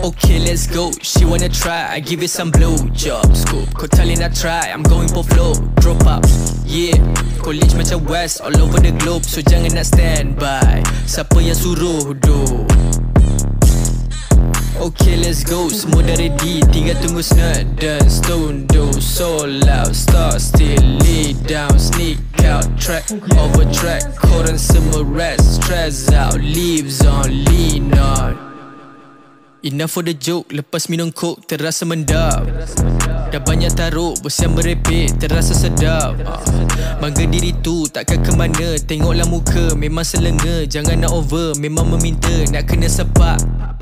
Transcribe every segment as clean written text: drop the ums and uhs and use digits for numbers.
Okay, let's go. She wanna try, I give it some blow. Jobscope, kau tak boleh nak try, I'm going for flow. Droupout, yeah. College macam West, all over the globe. So jangan nak stand by, siapa yang suruh do. Okay, let's go. Semua dah ready, tinggal tunggu snot dan stone do. So loud, start still, lay down, sneak out, track over track. Korang semua rest, stress out, leaves on, lean on. Enough for the joke, lepas minum coke terasa mendap. Dah banyak taruk, bos yang merepek terasa sedap. Bangga diri tu, takkan kemana, tengoklah muka, memang selenge. Jangan nak over, memang meminta, nak kena sepak.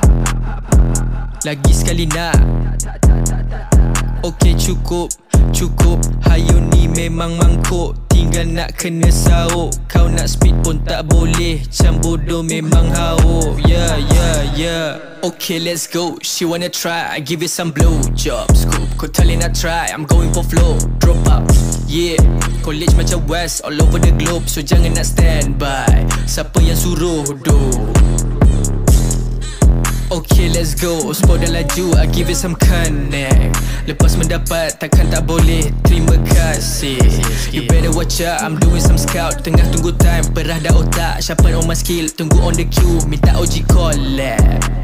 Lagi sekali nak. Okay cukup, cukup. Hayu ni memang mangkuk, tinggal nak kena sauk. Kau nak speed pun tak boleh, cam bodoh memang hauk. Yeah, yeah, yeah. Okay, let's go. She wanna try, I give it some blow. Jobscope, kau tak boleh nak try, I'm going for flow. Droupout, yeah. College macam West, all over the globe. So jangan nak stand by, siapa yang suruh do. Okay, let's go. Spot dah laju, I give it some connect. Lepas mendapat, takkan tak boleh, terima kasih. You better watch out, I'm doing some scout. Tengah tunggu time, perah dah otak, sharpen on my skill. Tunggu on the queue, minta OG collab.